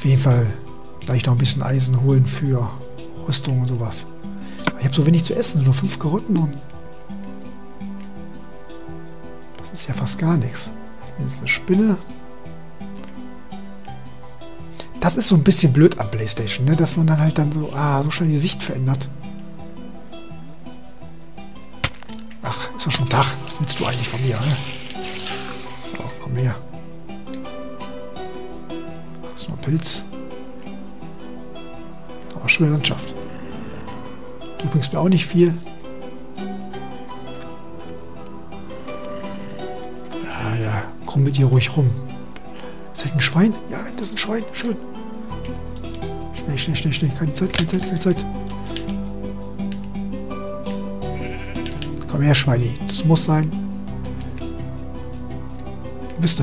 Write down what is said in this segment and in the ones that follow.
jeden Fall gleich noch ein bisschen Eisen holen für Rüstung und sowas. Aber ich habe so wenig zu essen, nur 5 Karotten und das ist ja fast gar nichts. Hier ist eine Spinne. Das ist so ein bisschen blöd am PlayStation, ne? Dass man dann halt dann so, so schnell die Sicht verändert. Ach, ist doch schon Tag. Was willst du eigentlich von mir, ne? So, komm her. Ach, das ist nur ein Pilz. Aber schöne Landschaft. Du bringst mir auch nicht viel. Ja, komm mit dir ruhig rum. Ist das ein Schwein? Ja, das ist ein Schwein. Schön. Schnell. Keine Zeit. Komm her, Schweini. Das muss sein. Wo bist du?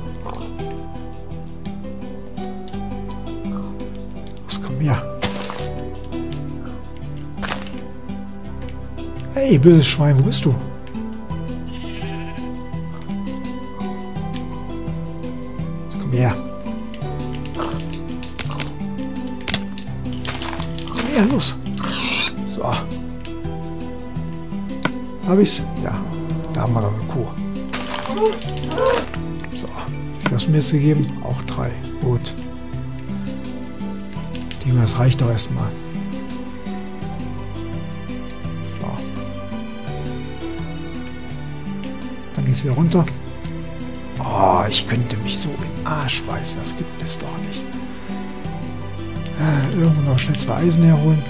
Los, komm her. Hey, böses Schwein, wo bist du? Komm her. Ja, los. So. Hab ich's? Ja. Da haben wir noch eine Kuh. So. Wie hast du mir jetzt gegeben? Auch 3. Gut. Ich denke mal, das reicht doch erstmal. So. Dann geht's wieder runter. Oh, ich könnte mich so in den Arsch beißen. Das gibt es doch nicht. Irgendwo noch schnell 2 Eisen herholen.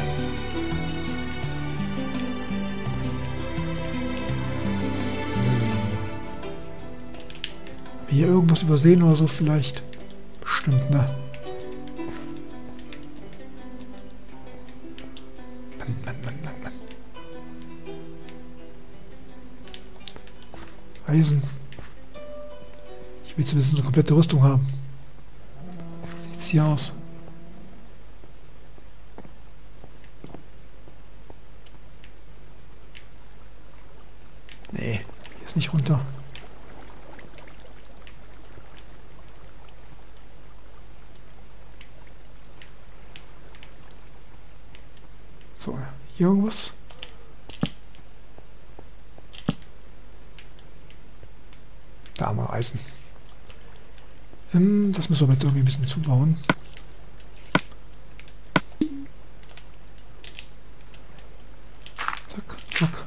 Hier irgendwas übersehen oder so vielleicht? Bestimmt, ne? Mann. Eisen. Ich will zumindest eine komplette Rüstung haben. Sieht's hier aus? Nee, hier ist nicht runter. So, hier irgendwas? Da haben wir Eisen. Das müssen wir jetzt irgendwie ein bisschen zubauen. Zack.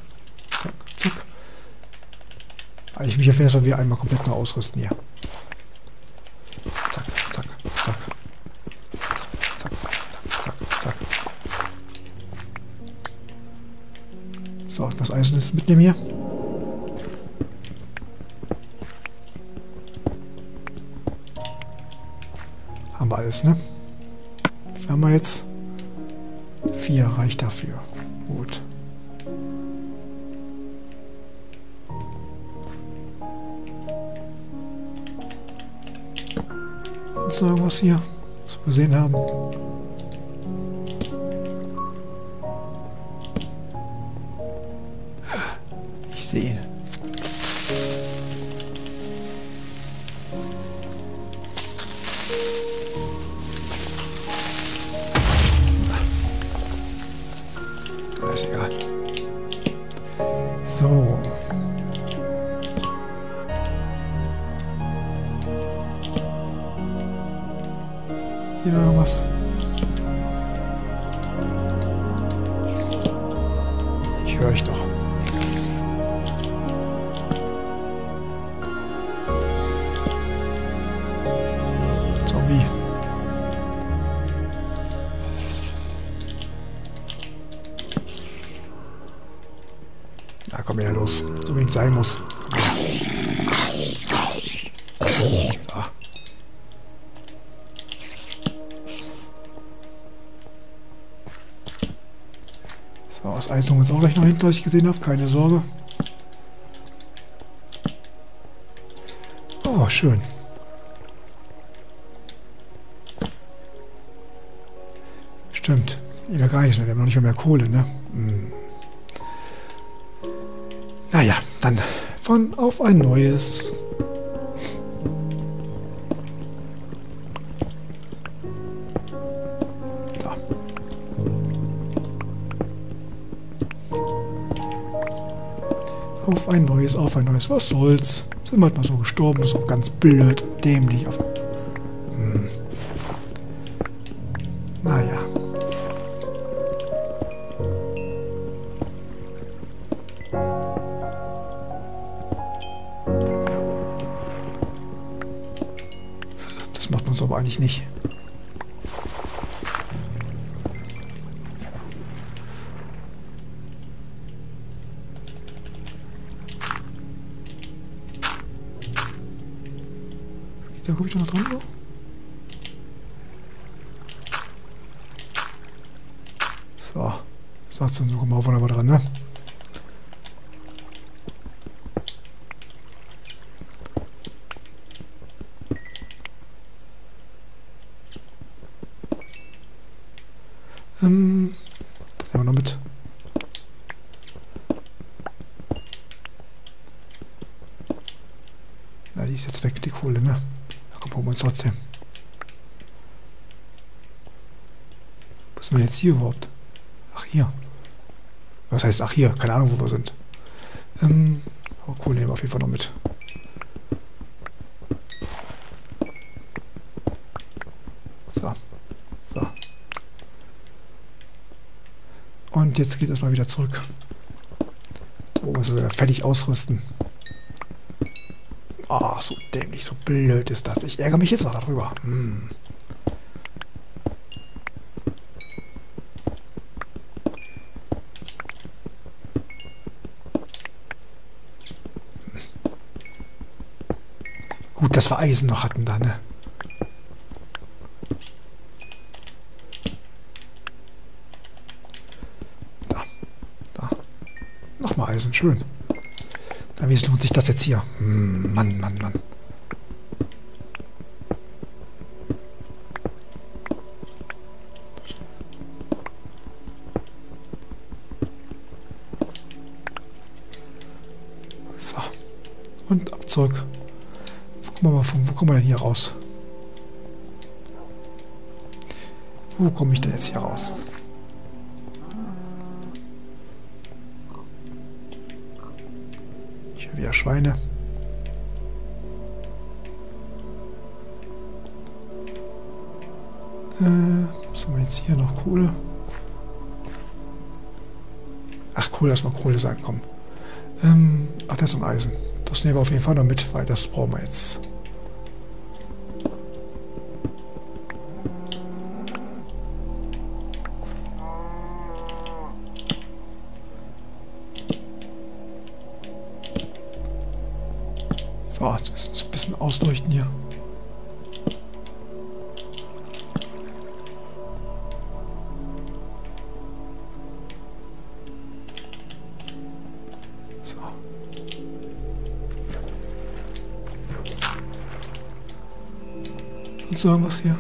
Ich mich auf jeden Fall wieder einmal komplett noch ausrüsten hier. Zack. So, das Eisen jetzt mitnehmen hier. Haben wir alles, ne? Was haben wir jetzt? 4 reicht dafür. Gut. Sonst noch irgendwas hier, was wir gesehen haben? Ich sehe ihn. Ist egal. So. Hier noch irgendwas. Ich höre euch doch. Zombie. Na, komm her, los. So wie es sein muss. Komm her. So. So, das Eis kommt jetzt auch gleich noch hinten, was ich gesehen habe. Keine Sorge. Oh, schön. Stimmt. Ich habe gar nichts mehr. Wir haben noch nicht mehr Kohle, ne? Naja, dann von auf ein neues. Auf ein neues, auf ein neues. Was soll's? Sind wir halt mal so gestorben, so ganz blöd und dämlich. Naja. Das macht man so aber eigentlich nicht. Da komme ich noch dran, oder? So. Sagt's dann so, komm mal wunderbar dran, ne? Das nehmen wir noch mit. Na, die ist jetzt weg, die Kohle, ne? Da kommt holen wir uns trotzdem. Was sind wir jetzt hier überhaupt? Ach, hier. Was heißt, ach, hier? Keine Ahnung, wo wir sind. Aber Kohle nehmen wir auf jeden Fall noch mit. So. So. Und jetzt geht es mal wieder zurück. So, also wieder fertig ausrüsten. Ah, so dämlich, so blöd ist das. Ich ärgere mich jetzt noch darüber. Gut, dass wir Eisen noch hatten da, ne? Nochmal Eisen, schön. Na, wie lohnt sich das jetzt hier? Mann, Mann, Mann. So. Und ab zurück. Wo kommen wir denn hier raus? Wo komme ich denn jetzt hier raus? Ich höre wieder Schweine. Was haben wir jetzt hier noch? Kohle? Ach, Kohle, lass mal Kohle sein, komm. Ach, das ist ein Eisen. Das nehmen wir auf jeden Fall noch mit, weil das brauchen wir jetzt. So, jetzt müssen wir uns ein bisschen ausleuchten hier. So. Sonst irgendwas hier?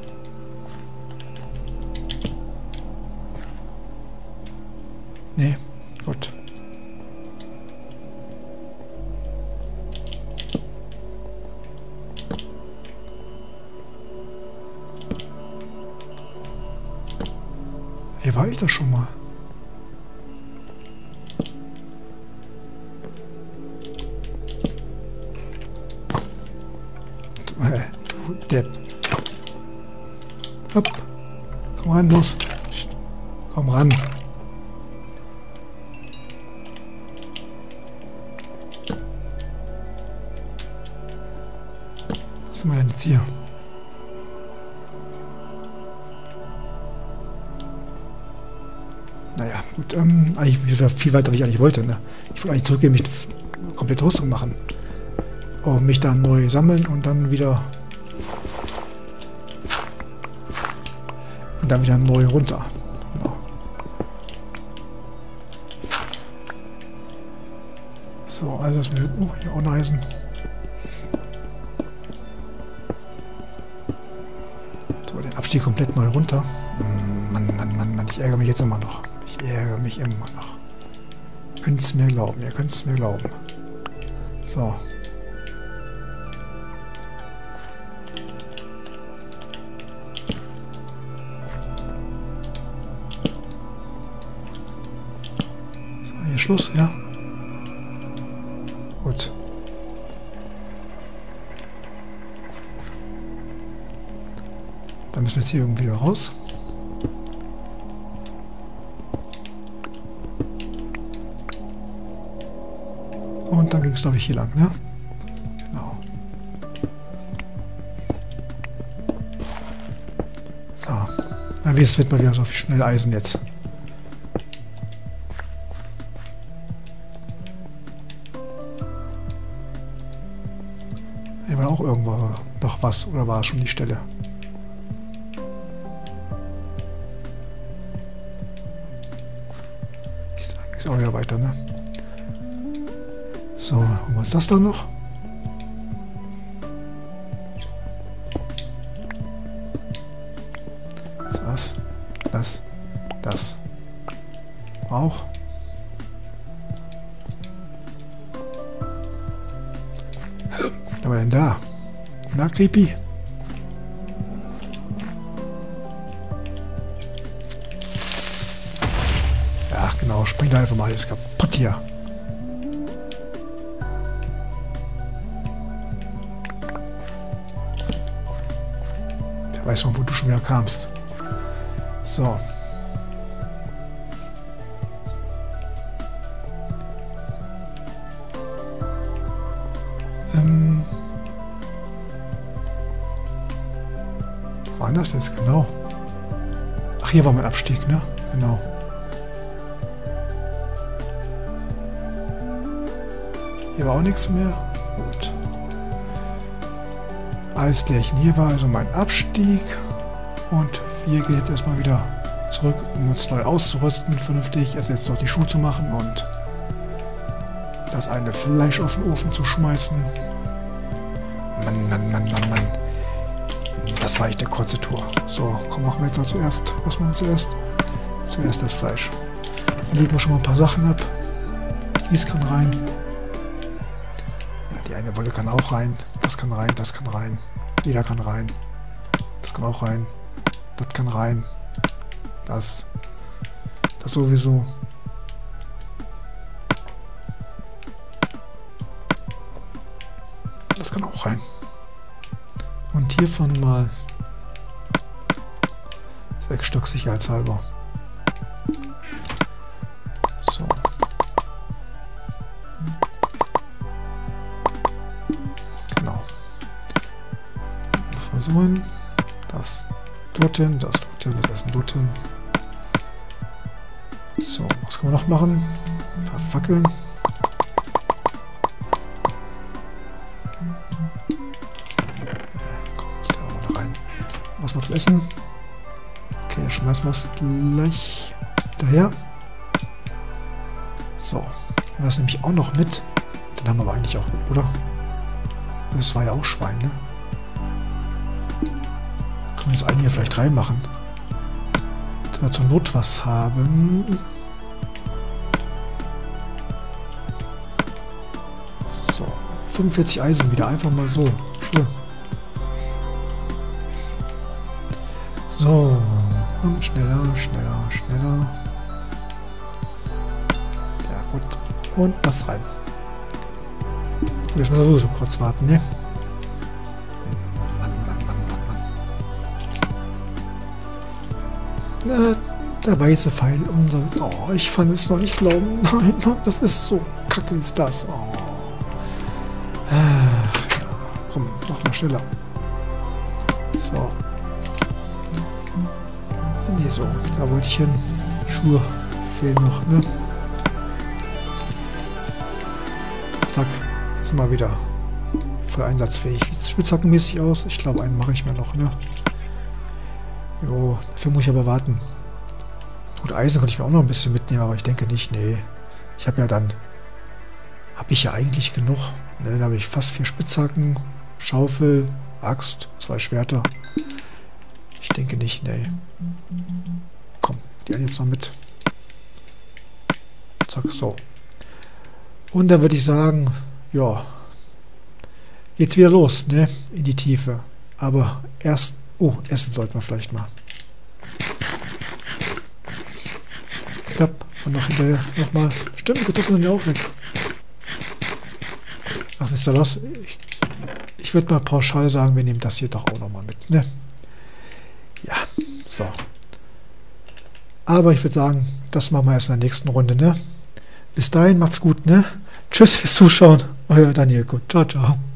Nee, gut. Hier war ich das schon mal. Du Depp. Hopp. Komm ran, los. Komm ran. Was sind wir denn jetzt hier? Naja, gut, eigentlich viel weiter, wie ich eigentlich wollte, ne? Ich wollte eigentlich zurückgehen, mich komplett Rüstung machen. Und mich dann neu sammeln und dann wieder neu runter. Genau. So, also das mit... Oh, hier auch ein Eisen. So, den Abstieg komplett neu runter. Mann, Mann, Mann, Mann, ich ärgere mich jetzt immer noch. Ich ärgere mich immer noch. Ihr könnt es mir glauben, ihr könnt es mir glauben. So. So, hier Schluss, ja. Dann müssen wir jetzt hier irgendwie wieder raus. Und dann ging es, glaube ich, hier lang, ne? Genau. So. Na, wie es wird mal wieder so viel schnell Eisen jetzt. Hier war auch irgendwo noch was, oder war es schon die Stelle? Ist auch wieder weiter, ne? So, holen wir uns das dann noch. Das. Auch. Was haben wir denn da? Na, Creepy? Ja, genau. Springt einfach mal alles kaputt hier. Wer weiß mal, wo du schon wieder kamst. So. Wo war das jetzt genau? Ach, hier war mein Abstieg, ne? Genau. Hier war auch nichts mehr. Gut. Alles klärchen. Hier war also mein Abstieg. Und wir gehen jetzt erstmal wieder zurück, um uns neu auszurüsten, vernünftig. Also jetzt noch die Schuhe zu machen und das eine Fleisch auf den Ofen zu schmeißen. Mann. Das war echt eine kurze Tour. So, komm, machen wir jetzt mal zuerst. Was machen wir zuerst? Zuerst das Fleisch. Dann legen wir schon mal ein paar Sachen ab. Dies kann rein. Ja, die eine Wolle kann auch rein. Das kann rein, das kann rein. Jeder kann rein. Das kann auch rein. Das kann rein. Das sowieso. Das kann auch rein. Und hiervon mal 6 Stück sicherheitshalber. So. Genau. Versuchen. Das dorthin, das dorthin, das Essen dorthin. So, was können wir noch machen? Verfackeln. Was macht das Essen? Okay, dann schmeißen wir es gleich daher. So, nehmen wir das nämlich auch noch mit. Dann haben wir aber eigentlich auch, oder? Das war ja auch Schwein, ne? Können wir jetzt einen hier vielleicht reinmachen. Dass wir zur Not was haben. So, 45 Eisen wieder, einfach mal so. Schön. So, und schneller. Ja, gut. Und das rein. Gut, jetzt müssen wir sowieso kurz warten, ne? Mann. Na, der weiße Pfeil. Oh, ich fand es noch nicht glauben. Nein, das ist so kacke, ist das. Oh. Ach, ja. Komm, noch mal schneller. So. Nee, so, da wollte ich hin. Schuhe fehlen noch, ne? Zack, jetzt mal wieder voll einsatzfähig. Sieht spitzhackenmäßig aus. Ich glaube, einen mache ich mir noch, ne? Jo, dafür muss ich aber warten. Gut, Eisen konnte ich mir auch noch ein bisschen mitnehmen, aber ich denke nicht, nee. Ich habe ja dann, habe ich ja eigentlich genug. Ne? Da habe ich fast 4 Spitzhacken, Schaufel, Axt, 2 Schwerter. Ich denke nicht, nee. Komm, die einen jetzt noch mit. Zack, so. Und dann würde ich sagen, ja, geht's wieder los, ne? In die Tiefe. Aber erst, oh, essen sollten wir vielleicht mal. Klapp, und noch hinterher nochmal. Stimmt, Kartoffeln sind ja auch weg. Ach, wisst ihr was? Ich würde mal pauschal sagen, wir nehmen das hier doch auch nochmal mit, ne? Ja, so. Aber ich würde sagen, das machen wir erst in der nächsten Runde, ne? Bis dahin, macht's gut, ne? Tschüss fürs Zuschauen. Euer Daniel Gut. Ciao, ciao.